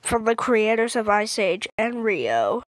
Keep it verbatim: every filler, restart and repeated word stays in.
from the creators of Ice Age and Rio.